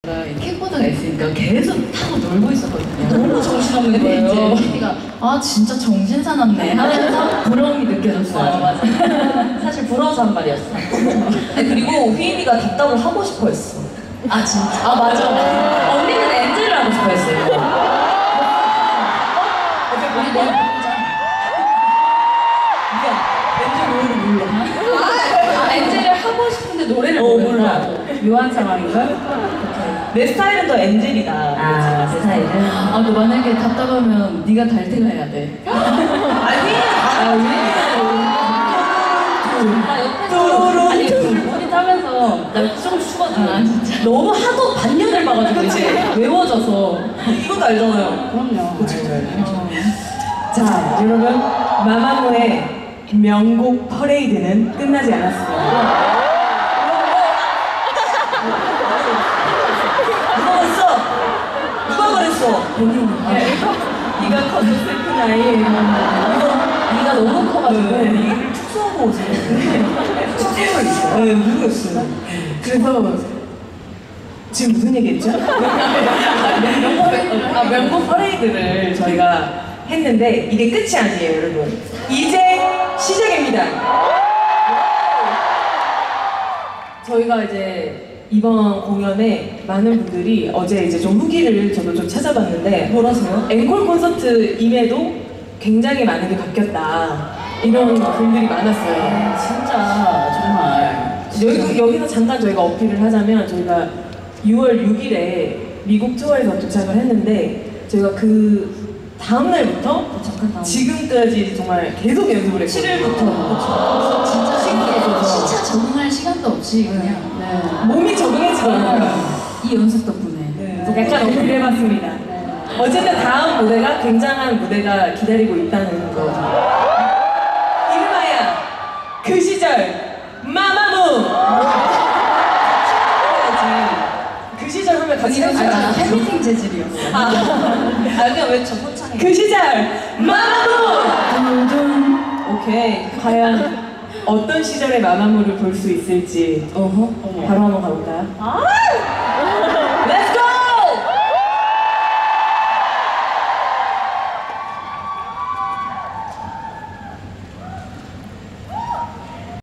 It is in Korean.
킥보드가 있으니까 계속 타고 놀고 있었거든요. 너무 정신없는 근데 거예요. 이제 PD가 아 진짜 정신 사납네 하면서 부러움이 느껴졌어요. 맞아. 사실 부러워서 한 말이었어. 그리고 휘인이가 뒷담을 하고 싶어 했어. 아 진짜? 아 맞아. 언니는 엔젤을 하고 싶어 했어요. 우리 내일 보자. 미안. 엔젤 노래를 몰라. 아 엔젤을 하고 싶은데 노래를 몰라. 묘한 상황인가? 내 스타일은 더 엔젤이다. 아, 내 스타일은. 아, 너 만약에 답답하면 네가 달태가 해야 돼. 아니. 아니, 둘이 타면서 나 좀 추거든. 아, 진짜. 너무 하도 반년을 봐가지고 이제 외워져서. 이것도 알잖아요. 그럼요. 자, 여러분, 마마무의 명곡 퍼레이드는 끝나지 않았습니다. 누가 그랬어? 본인이. 네가 커서 슬픈 아이. 네가 너무 커가지고 네. 이를 축소하고 오세요. 축소를 있어요. 네, 모르겠어요. 그래서 지금 무슨 얘기했죠? 명곡 퍼레이드를 저희가 했는데 이게 끝이 아니에요, 여러분. 이제 시작입니다. 저희가 이제 이번 공연에 많은 분들이 어제 이제 좀 후기를 저도 좀 찾아봤는데 뭐라서요? 앵콜 콘서트임에도 굉장히 많은 게 바뀌었다 이런 분들이 많았어요. 진짜, 정말. 여기서 잠깐 저희가 어필을 하자면 저희가 6월 6일에 미국 투어에서 도착을 했는데 저희가 그 다음날부터 지금까지 정말 계속 연습을 했거든요. 7일부터. 진짜 시간이 시차 적응할 시간도 없이 그냥. 네. 몸이 적응했잖아요. 이 연습 덕분에. 네, 약간 어필해봤습니다. 어쨌든 다음 무대가 굉장한 무대가 기다리고 있다는 거. 이름하여 그 시절 마마무! 그 시절 하면 같이 이런 해주잖아. 팬미팅 재질이었어. 그냥 외쳐 선창해. 그 시절 마마무! 오케이. 과연 어떤 시절의 마마무를 볼 수 있을지 바로 한번 가볼까요?